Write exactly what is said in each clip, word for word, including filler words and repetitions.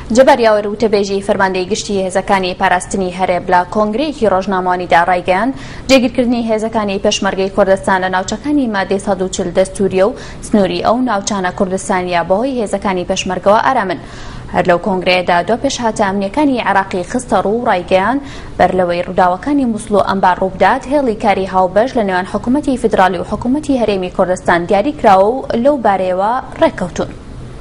جەبارەوە وتەبێژی فەرماندەی گشتی هێزەکانی پاراستنی هەرێم لە کۆنگرەیەکی ڕۆژنامەوانیدا ڕایگەیاند جێگیرکردنی هێزەکانی پێشمەرگەی کوردستان لە ناوچەکانی مادەی سەد و چل دەستوریە و سنووری ئەو ناوچانە کوردستانیە بەهۆی هێزەکانی پێشمەرگەوە ئارامن. هەر لەو کۆنگرەیەدا دۆ پێشهاتە ئەمنیەکانی عێراقی خستە ڕوو ڕایگەیاند بەر لەوەی ڕووداوەکانی مووسڵ و ئەمبار ڕووبدات هێڵی کاری هاوبەش لە نێوان حکوومەتی فیدراڵی و حکوومەتی هەرێمی کوردستان دیاری کراوە و لەو بارەیەوە ڕێککەوتون.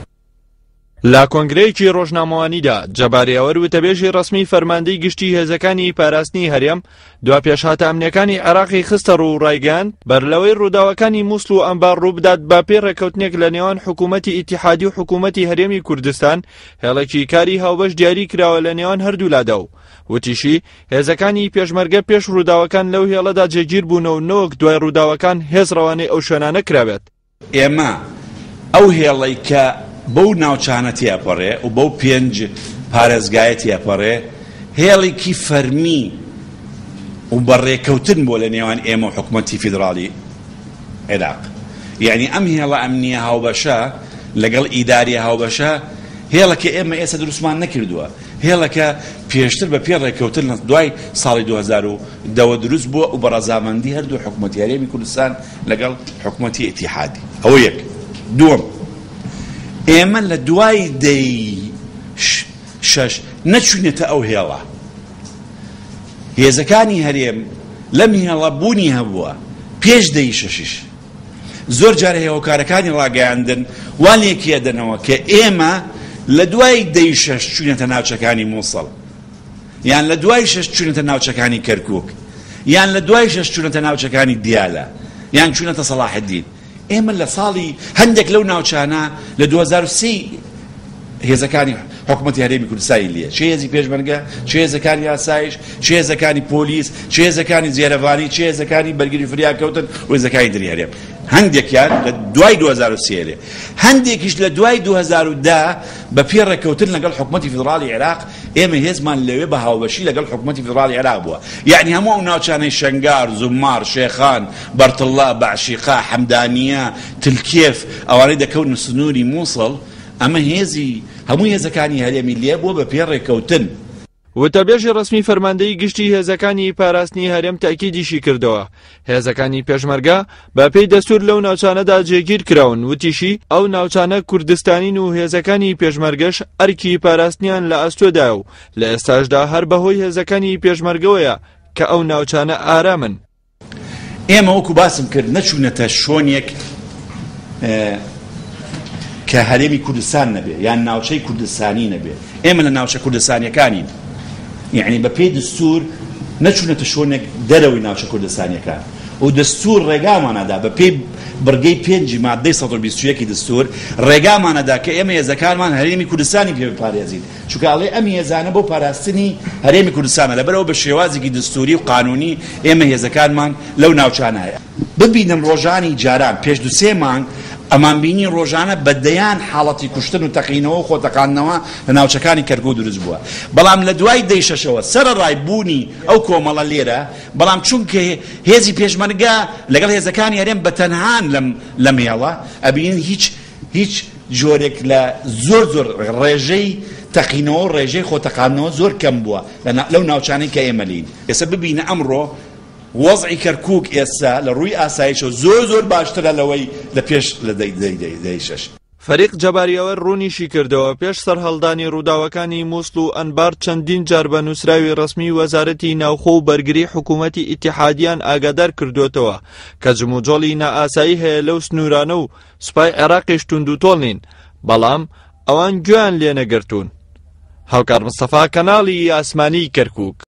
لا کۆنگرەیەکی ڕۆژنامەوانیدا جەبارەوە وتەبێژی ڕسمی فەرماندەی گشتی هێزەکانی پاراستنی هەرێم دوا پێشهاتە ئەمنیەکانی عێراقی خستە ڕوو ڕایگەیاند بەر لەوەی ڕووداوەکانی مووسڵ و ئەمبار ڕووبدات با پێ ڕێککەوتنێک لە نێوان حکوومەتی ئیتیحادی و حکوومەتی هەرێمی کوردستان هێڵێکی کاری هاوبەش دیاری کراوە لە نێوان هەردوولادا و وتیشی هێزەکانی پێشمەرگە پێش ڕووداوەکان لەو هێڵەدا جێگیر بوونەوە نەوەک دوای ڕووداوەکان هێز ڕەوانەی ئەو شوێنانە کرابێت. ئێمە ئەو هێڵەی کە بەو ناوچانە تێپەڕێ و بەو پێنج پارێزگایە تێپەڕێ هێڵێکی فەرمی و بەڕێکەوتن بۆ لە نێوان ئێمە و حکوومەتی فیدراڵی عێراق. یعنی ئەم هێڵە ئەمنیە هاوبەشە لەگەڵ ئیداریە هاوبەشە هێڵەکە ئێمە ئێستا دروستمان نەکردووە، هێڵەکە پێشتر بە پێ ڕێکەوتن لە دوای ساڵی دوو هەزار و دە دروست بووە و بە ڕەزامەندی هەردوو حکوومەتی هەرێمی کوردستان لەگەڵ حکوومەتی ئیتیحادی. ئەوە یەک. دووەم، ئێمە لە دوای دەی شەش نەچوونێتە ئەو هێڵە. هێزەکانی هەرێم لەم هێڵە بوونی هەبووە پێش دەی شەشیش. زۆر جارە هێوەکارەکانی ڕاگەیاندن وان لێکیە دەنەوە کە ئێمە لە دوای دەی شەش چوونێتە ناوچەکانی مووسڵ، یان لە دوای شەش چوونێتە ناوچەکانی کەرکووک، یان لە دوای شەش چوونێتە ناوچەکانی دیالە، یان چوونێتە سەلاحەدین. ئێمە لە ساڵی هەندێک لەو ناوچانە لە دوو هەزار و سێ هێزەکانی حکوومەتی هەرێمی کوردستانی لێ، چه هێزی پێشمەرگە، چه هێزەکانی ئاسایش، چه هێزەکانی پۆلیس، چه هێزەکانی جێرەڤانی، چه هێزەکانی بەرگری فریاکەوتن و هێزەکانی دری هەرێم. هەندێکیان لە دوای دوو هەزار و سێ لێ، هەندێکیش لە دوای دوو هەزار و دە بە پێ ڕێکەوتن لەگەڵ حکوومەتی فیدراڵی عێراق ئێمە هێزمان لەوێ بە هاوبەشی لەگەڵ حکوومەتی فیدراڵی عێراق بووە. یعنی هەموو ئەو ناوچانەی شەنگار، زومار، شێخان، بەرتڵا، بەعشیقا، حەمدانیە، تلکێف ئەوانەی دەکەون سنووری مووسڵ، ئەمە هێزی هەموو هێزەکانی هەرێمی لێ بووە بە پێ ڕێکەوتن. وتەبێژی ڕسمی فەرماندەی گشتی هێزەکانی پاراستنی هەرێم تاکیدیشی کردەوە هێزەکانی پێشمەرگە بە پێی دەستور لەو ناوچانەدا جێگیر کراون. وتیشی ئەو ناوچانە کوردستانین و هێزەکانی پێشمەرگەش ئەرکی پاراستنیان لە ئەستۆدا و لە ئێستاشدا هەر بەهۆی هێزەکانی پێشمەرگەوەیە کە ئەو ناوچانە ئارامن. ئێمە وەکو باسم کرد نەچوونەتە شۆنێک کە هەرێمی کوردستان نەبێ یان ناوچەی کوردستانی نەبێ. ئێمە لە ناوچە کوردستانیەکانین، یعنی بە پێی دستور نەچوونەتە شۆنێک دەرەوەی ناوچە کوردستانیەکان و دستور ڕێگامانەدا بە پێی بڕگەی پێنجی مادەی سەد و بیست و یەکی دستور ڕێگامانەدا کە ئێمە هێزەکانمان هەرێمی کوردستانی پێ بپارێزین، چونکە ئەڵێ ئەم هێزانە بۆ پاراستنی هەرێمی کوردستانە، لەبەرەوە بە شێوازێکی دستوری و قانونی ئێمە هێزەکانمان لەو ناوچانە هەیە. ببینم ڕۆژانی جاران پێش دو سێ مانگ ئەمان بینی ڕۆژانە بەدەیان حاڵەتی کوشتن و تەقینەوە و خۆتەقاندنەوە لە ناوچەکانی کەرکوو دروست بووە. بەڵام لە دوای دەی شەشەوە سەرەڕای بوونی ئەو کۆمەڵە لێرە، بەڵام چونکە هێزی پێشمەرگە لەگەڵ هێزەکانی هەرێم بەتەنهان لەم هێڵە ئەبینن هیچ هیچ جۆرێک لە زۆر زۆر ڕێژەی تەقینەوە و ڕێژەی خۆتەقاندنەوە زۆر کەم بووە لەو ناوچانەی کە ئێمە لین. ئێستا ببینە ئەمڕۆ وەزعی کەرکووک ئێستا لە ڕووی ئاسایشەوە زۆر زۆر باشترە لەوەی لە پێش لە دەی شەش. فەریق جەباریەوە ڕوونیشی کردەوە پێش سەرهەڵدانی ڕووداوەکانی مووسڵ و ئەنبار چەندین جار بە نووسراوی ڕسمی وەزارەتی ناوخۆ و بەرگری حکوومەتی ئیتیحادیان ئاگادار کردوێتەوە کە جموجۆڵی نائاسایی هەیە لەو سنوورانە و سوپای عێراقیش توند و تۆڵ نین، بەڵام ئەوان گوێیان لێ نەگرتوون. هاوکار مستەفا، کەناڵی ئاسمانی کەرکووک.